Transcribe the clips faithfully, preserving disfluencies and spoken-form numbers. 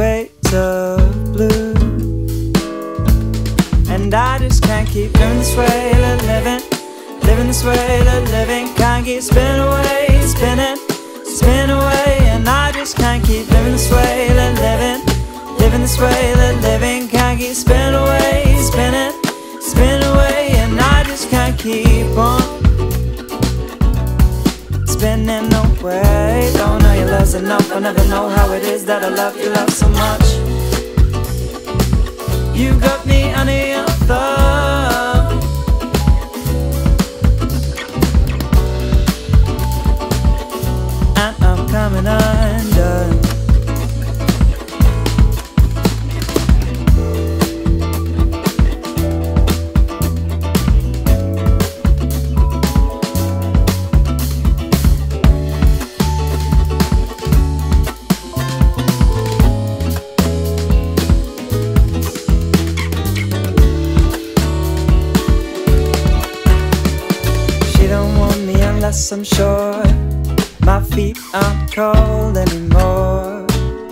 waves of blue, and I just can't keep living this way of living, living this way of living. Can't keep spinning away, spinning, spinning away, and I just can't keep living this way of living, living this way of living. Can't keep spinning away, spinning, spinning away, and I just can't keep on spinning away. Don't know your love's enough, I'll never know how it is that I love you, love so much. You got me under your thumb, and I'm coming undone. Unless I'm sure my feet aren't cold anymore,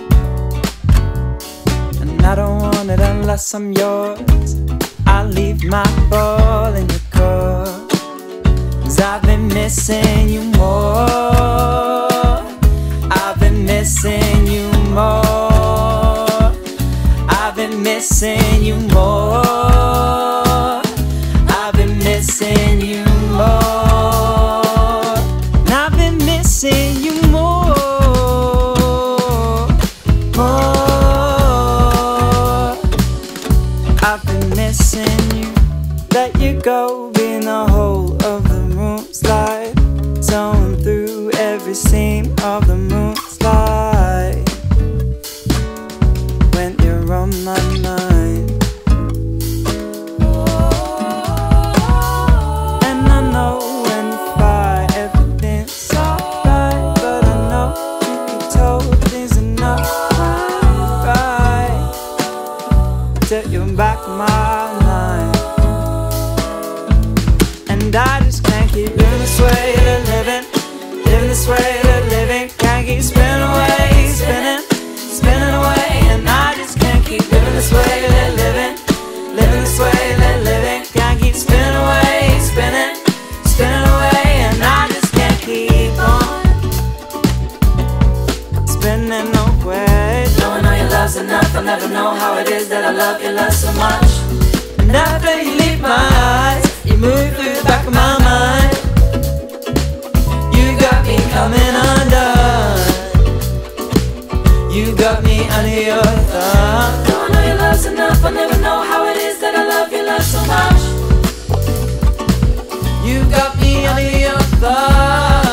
and I don't want it unless I'm yours. I leave my ball in your court, 'cause I've been missing you more. I've been missing you more. I've been missing you more. I've been missing you more. Missing you more, more. I've been missing you. Let you go, be in the whole of the moonlight, zone through every seam of the moonlight. When you're on my mind, and I know when you fight everything's till you're back in my mind, and I just can't keep living this way of living, living this way of living. Can't keep spinning away, spinning, spinning away, and I just can't keep living this way of living, living this way of living. Can't keep spinning away, spinning, spinning away, and I just can't keep on spinning away. Knowing all your love's enough, I'll never know how it is that I love you, love so much. And after you leave my eyes, you move through the back of my mind. You got me coming undone. You got me under your thumb. Knowing all your love's enough, I'll never know how it is that I love you, love so much. You got me under your thumb.